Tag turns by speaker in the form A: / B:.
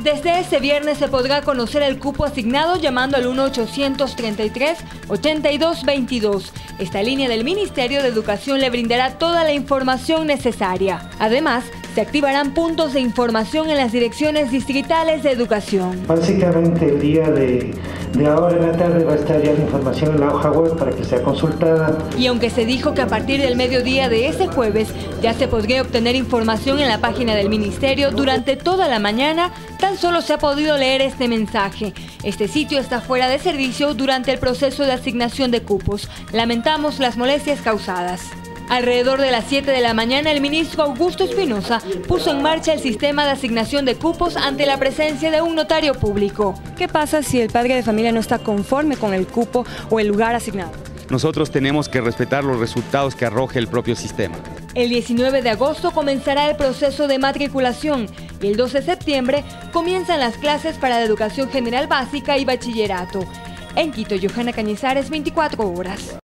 A: Desde este viernes se podrá conocer el cupo asignado llamando al 1-833-8222. Esta línea del Ministerio de Educación le brindará toda la información necesaria. Además, se activarán puntos de información en las direcciones distritales de educación.
B: Básicamente el día de ahora en la tarde va a estar ya la información en la hoja web para que sea consultada.
A: Y aunque se dijo que a partir del mediodía de ese jueves ya se podría obtener información en la página del Ministerio durante toda la mañana, tan solo se ha podido leer este mensaje. Este sitio está fuera de servicio durante el proceso de asignación de cupos. Lamentamos las molestias causadas. Alrededor de las 7 de la mañana, el ministro Augusto Espinosa puso en marcha el sistema de asignación de cupos ante la presencia de un notario público. ¿Qué pasa si el padre de familia no está conforme con el cupo o el lugar asignado?
C: Nosotros tenemos que respetar los resultados que arroje el propio sistema.
A: El 19 de agosto comenzará el proceso de matriculación y el 12 de septiembre comienzan las clases para la educación general básica y bachillerato. En Quito, Johanna Cañizares, 24 horas.